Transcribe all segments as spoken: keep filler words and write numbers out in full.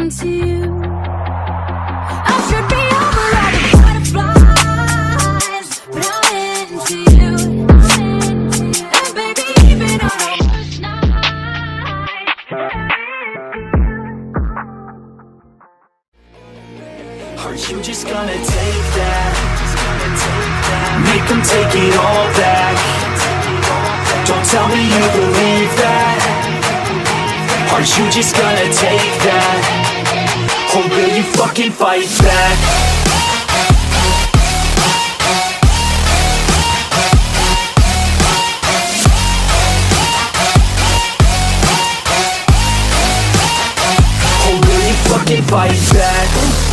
into you. I should be over all the butterflies, but I'm into you. And baby, even on our first night, are you just gonna take that? Make them take it all back. Don't tell me you believe that. Are you just gonna take that? Or will you fucking fight back? Or will you fucking fight back?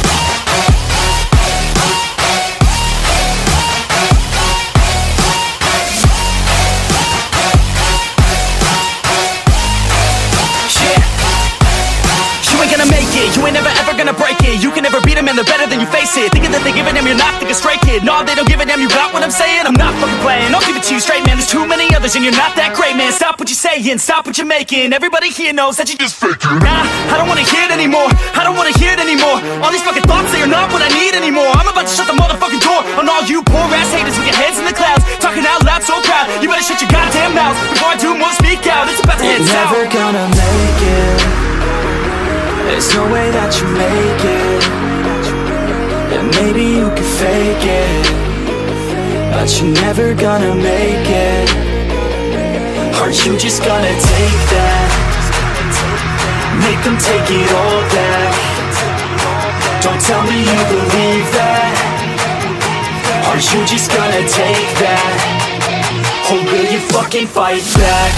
You ain't never ever gonna break it. You can never beat them and they're better than you face it. Thinking that they give a damn, you're not thinking straight, kid. No, they don't give a damn, you got what I'm saying? I'm not fucking playing, I'll give it to you straight, man. There's too many others and you're not that great, man. Stop what you're saying, stop what you're making. Everybody here knows that you just faking. Nah, I don't wanna hear it anymore, I don't wanna hear it anymore. All these fucking thoughts, they are not what I need anymore. I'm about to shut the motherfucking door on all you poor ass haters with your heads in the clouds, talking out loud so proud. You better shut your goddamn mouth before I do more speak out. It's about to head south. Never gonna make it. There's no way that you make it. And maybe you can fake it, but you're never gonna make it. Are you just gonna take that? Make them take it all back. Don't tell me you believe that. Are you just gonna take that? Or will you fucking fight back?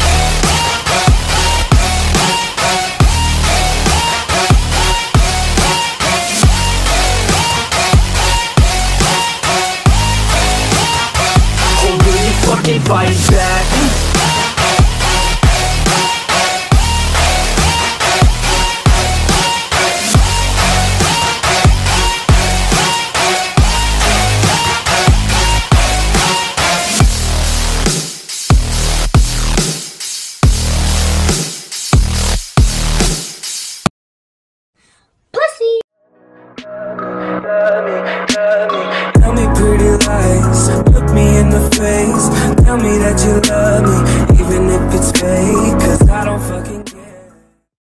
Fucking fight back. pussy. Tell me pretty lies, look me in the face. Tell me that you love me,